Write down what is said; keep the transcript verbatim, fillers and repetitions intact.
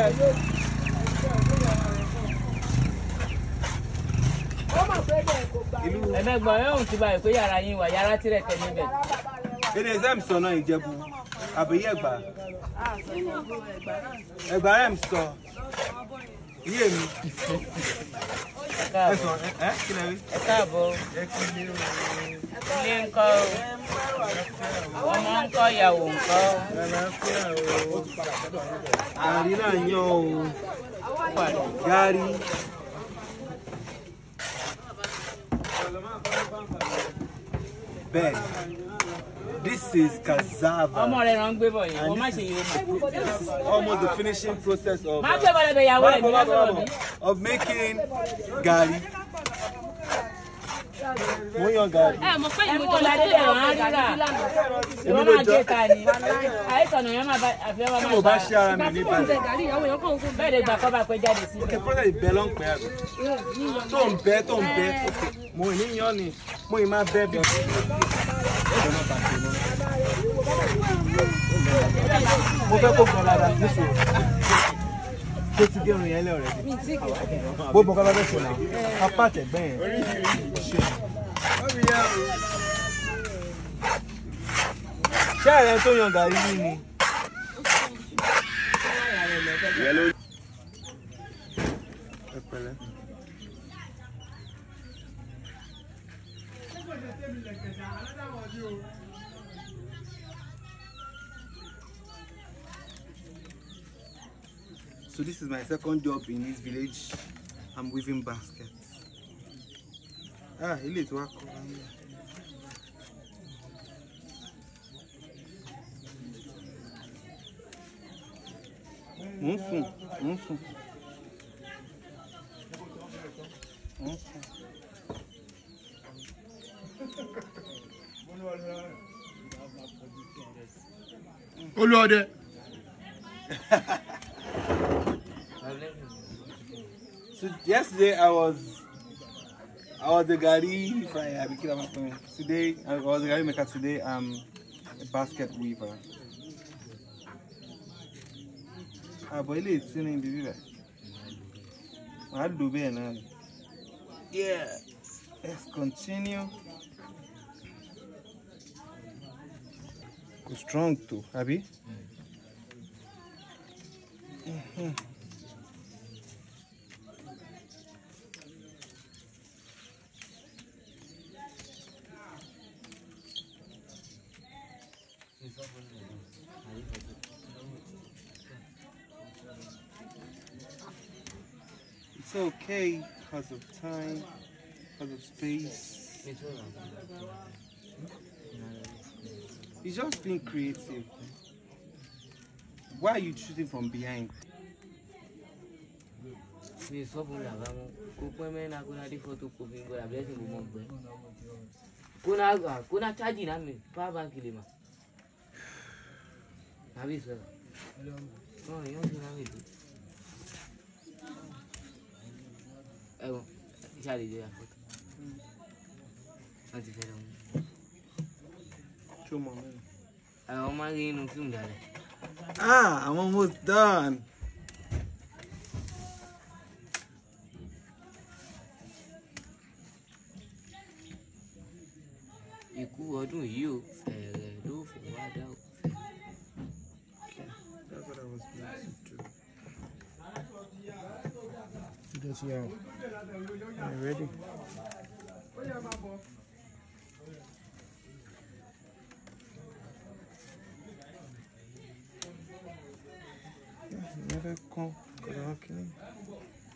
Ẹ̀mẹ́gbọ̀n ẹ̀ ń ti báyìí pé yàrá yín wà yàrá tirẹ̀ tẹ̀ níbẹ̀. Èdè exam sọ náà Ìjẹ̀bú àbí Ẹ̀gbá. Ẹ̀gbá rẹ̀ ń sọ. Iye mi. Ẹ sọ ẹ kí lẹ rí? Ẹ káàbọ̀. Ẹ kí ni o. Ilé ńkọ́ o. Ọmọ ńkọ́ ìyàwó ńkọ́. Gàrí náà yan o. Gàrí. Ben, this is cassava. Ọmọ rẹ̀ rán gbé bọ̀ yìí, wọ́n má ṣe yìí ó This is almost the finishing process of, má gbé bọ̀lẹ̀ bẹ̀ ìyàwó rẹ̀ ní lọ́sọ̀rọ̀ mi. of making gàrí. Mo yan gàrí. Ẹ mọ̀ pé ìlú tó ládé bẹ̀ wọ́n á rírà. Ìwọ́n máa gé ta ni. Àìsàn náà yẹn máa bá àfihàn máa Tí mo bá ṣe ara mi ní báyìí. bẹ́ẹ̀ lè gbà kọ́ bá pẹ́ jáde sí. Ok, process ìbẹ́ ló ń pẹ́ àbí. Tó ń bẹ́ tó ń bẹ́. Ok, mo ì ní yan ni. Mo ì máa bẹ́ bí. Mo fẹ́ kó gbọ́ dáadáa nísòro. Tó ti gé irun yẹn lé ọ̀rẹ́ bí. Gbogbo nǹkan bá fẹ́ ṣe náà. Apá àtẹ̀gbẹ́ yẹn. Ṣé ààrẹ tó yan gàrí yìí ni? Ẹ pẹ̀lẹ́. So this is my second job in this village. I'm weaving baskets. Ah, ilé tó wá kọ́ wa ní. Mo ń sùn, mo ń sùn. Mo ń sùn. Olúọdẹ. So yesterday I was I was a gari fryer. I became a Today I was a gari maker. Today I'm a basket weaver. Ah, boy, it's in the river. I'll do better now. Yeah. Let's continue. Go strong too, Abby. Mm-hmm. It's okay because of time, because of space. It's just being creative. Why are you shooting from behind? Kuna charge na mi power bank lima. Abi sir. No, yo no na mi. Eh, já lhe dei a foto. Antes era um. Show my man. Ah, uma ali no filme dela. Ah, I'm almost done. Ikú ọdún yìí o, fẹ̀rẹ̀ ló fò wá dá o. Okay, that's what I was going to do. Just yeah. Are you ready? Never come.